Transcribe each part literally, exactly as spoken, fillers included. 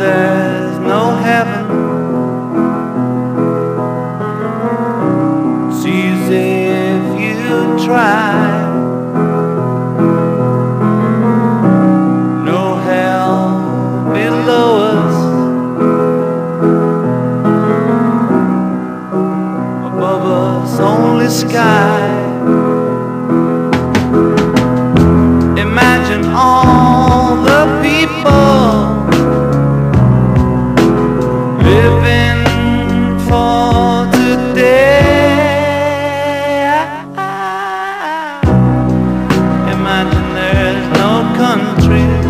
there's no heaven. It's easy if you try. No hell below us, above us only sky. Imagine all the people living for today. Imagine there's no countries.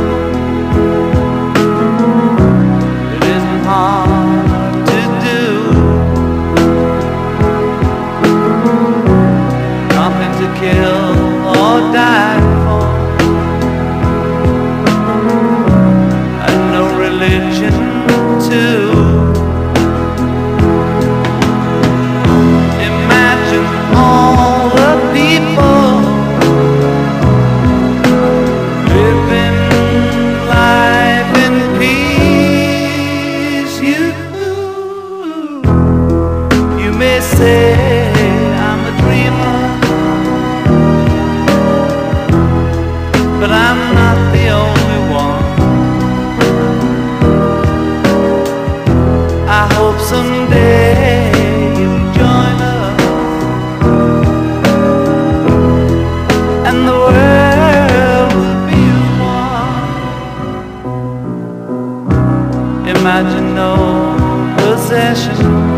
It isn't hard to do. Nothing to kill or die for, and no religion too. Imagine all the people living life in peace. You, you may say I'm a dreamer, but I'm not the only one. I hope someday you'll join us, and the world will be as one. Imagine no possession,